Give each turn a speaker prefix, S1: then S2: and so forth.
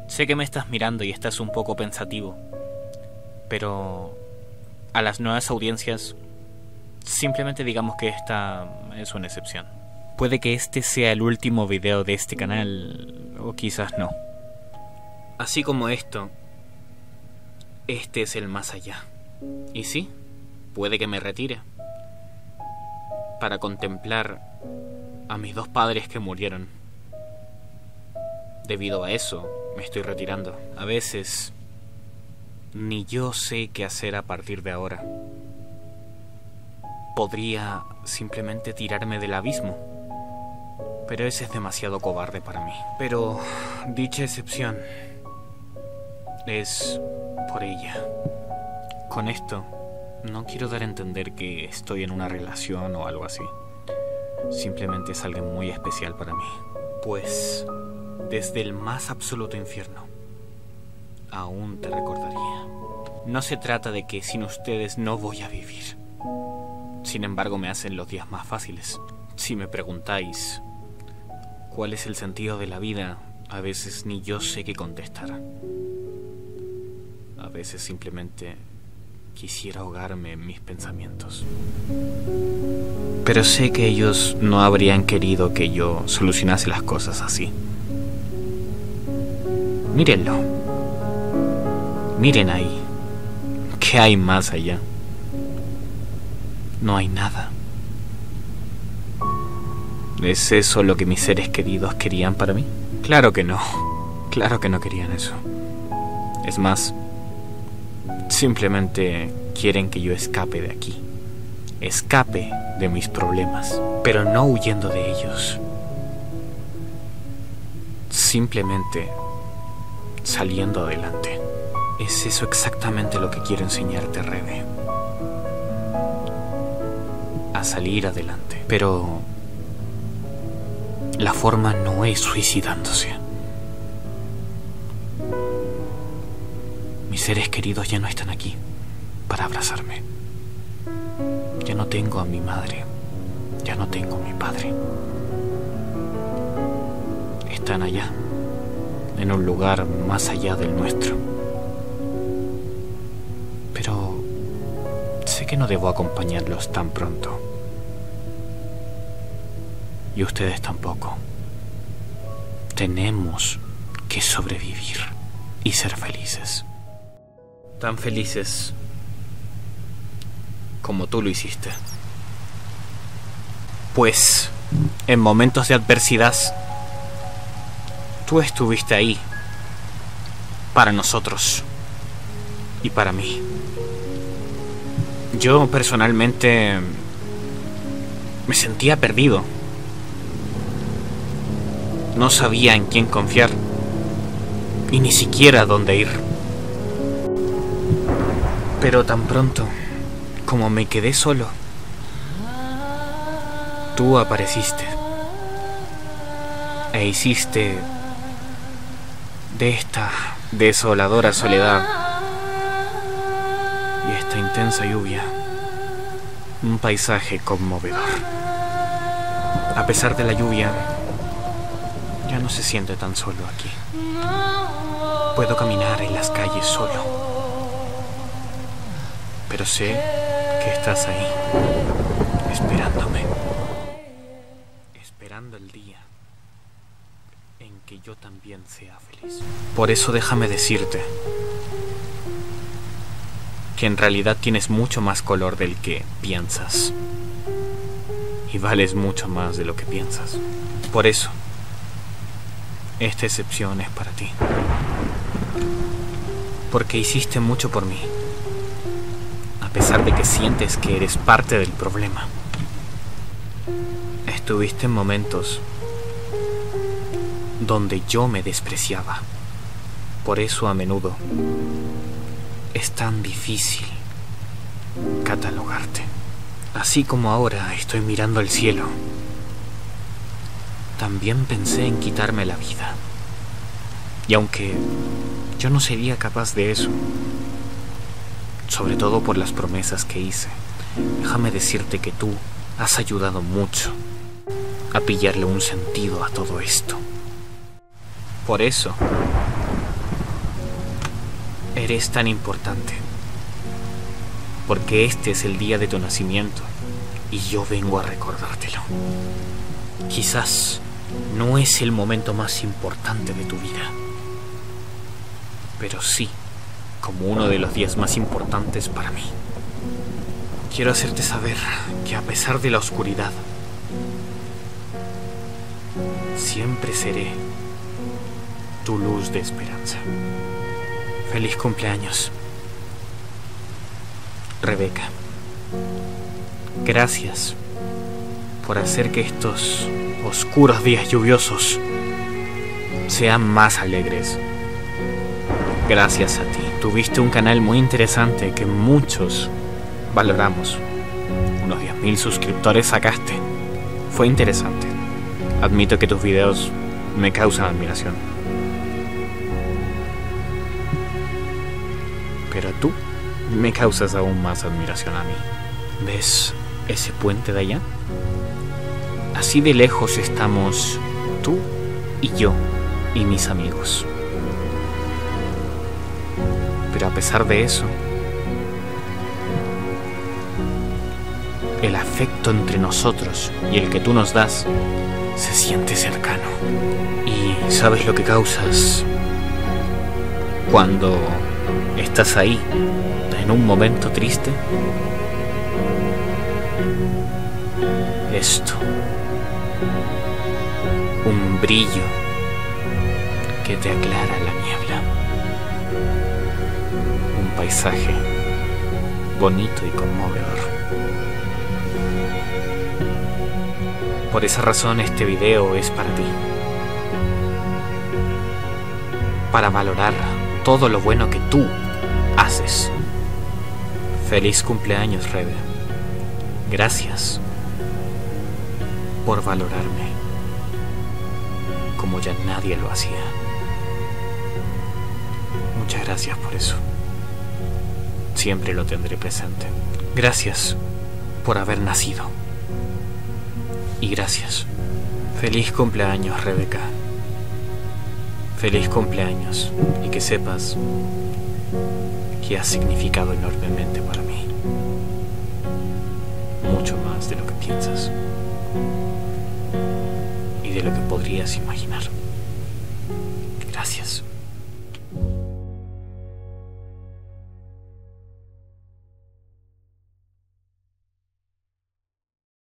S1: Sé que me estás mirando y estás un poco pensativo, pero a las nuevas audiencias simplemente digamos que esta es una excepción. Puede que este sea el último video de este canal, o quizás no. Así como esto, este es el más allá. Y sí, puede que me retire para contemplar a mis dos padres que murieron. Debido a eso, me estoy retirando. A veces, ni yo sé qué hacer a partir de ahora. Podría simplemente tirarme del abismo, pero ese es demasiado cobarde para mí. Pero dicha excepción es por ella. Con esto, no quiero dar a entender que estoy en una relación o algo así. Simplemente es alguien muy especial para mí. Pues, desde el más absoluto infierno, aún te recordaría. No se trata de que sin ustedes no voy a vivir. Sin embargo, me hacen los días más fáciles. Si me preguntáis cuál es el sentido de la vida, a veces ni yo sé qué contestar. A veces simplemente quisiera ahogarme en mis pensamientos. Pero sé que ellos no habrían querido que yo solucionase las cosas así. Mírenlo. Miren ahí. ¿Qué hay más allá? No hay nada. ¿Es eso lo que mis seres queridos querían para mí? Claro que no. Claro que no querían eso. Es más, simplemente quieren que yo escape de aquí. Escape de mis problemas, pero no huyendo de ellos. Simplemente saliendo adelante. Es eso exactamente lo que quiero enseñarte, Rebe. A salir adelante. Pero la forma no es suicidándose. Mis seres queridos ya no están aquí para abrazarme. Ya no tengo a mi madre. Ya no tengo a mi padre. Están allá, en un lugar más allá del nuestro. Pero sé que no debo acompañarlos tan pronto. Y ustedes tampoco. Tenemos que sobrevivir y ser felices. Tan felices como tú lo hiciste. Pues, en momentos de adversidad, tú estuviste ahí para nosotros y para mí. Yo personalmente me sentía perdido. No sabía en quién confiar y ni siquiera dónde ir. Pero tan pronto como me quedé solo, tú apareciste e hiciste de esta desoladora soledad y esta intensa lluvia un paisaje conmovedor. A pesar de la lluvia, ya no se siente tan solo aquí. Puedo caminar en las calles solo, pero sé que estás ahí, esperándome, esperando el día en que yo también sea feliz. Por eso déjame decirte que en realidad tienes mucho más color del que piensas y vales mucho más de lo que piensas. Por eso, esta excepción es para ti, porque hiciste mucho por mí, a pesar de que sientes que eres parte del problema. Estuviste en momentos donde yo me despreciaba. Por eso a menudo es tan difícil catalogarte. Así como ahora estoy mirando al cielo, también pensé en quitarme la vida. Y aunque yo no sería capaz de eso, sobre todo por las promesas que hice, déjame decirte que tú has ayudado mucho a pillarle un sentido a todo esto. Por eso, Eres tan importante. Porque este es el día de tu nacimiento y yo vengo a recordártelo. Quizás no es el momento más importante de tu vida, pero sí como uno de los días más importantes para mí. Quiero hacerte saber que a pesar de la oscuridad, siempre seré tu luz de esperanza. Feliz cumpleaños, Rebeca. Gracias por hacer que estos oscuros días lluviosos sean más alegres. Gracias a ti. Tuviste un canal muy interesante que muchos valoramos. Unos 10.000 suscriptores sacaste. Fue interesante. Admito que tus videos me causan admiración. Pero tú me causas aún más admiración a mí. ¿Ves ese puente de allá? Así de lejos estamos tú y yo y mis amigos. Pero a pesar de eso, el afecto entre nosotros y el que tú nos das se siente cercano. ¿Y sabes lo que causas cuando estás ahí en un momento triste? Esto, un brillo que te aclara la niebla, un paisaje bonito y conmovedor. Por esa razón este video es para ti, para valorar todo lo bueno que tú haces. Feliz cumpleaños, Rebe. Gracias por valorarme como ya nadie lo hacía. Muchas gracias por eso. Siempre lo tendré presente. Gracias por haber nacido. Y gracias. Feliz cumpleaños, Rebeca. Feliz cumpleaños. Y que sepas que ha significado enormemente para mí. Mucho más de lo que piensas y de lo que podrías imaginar.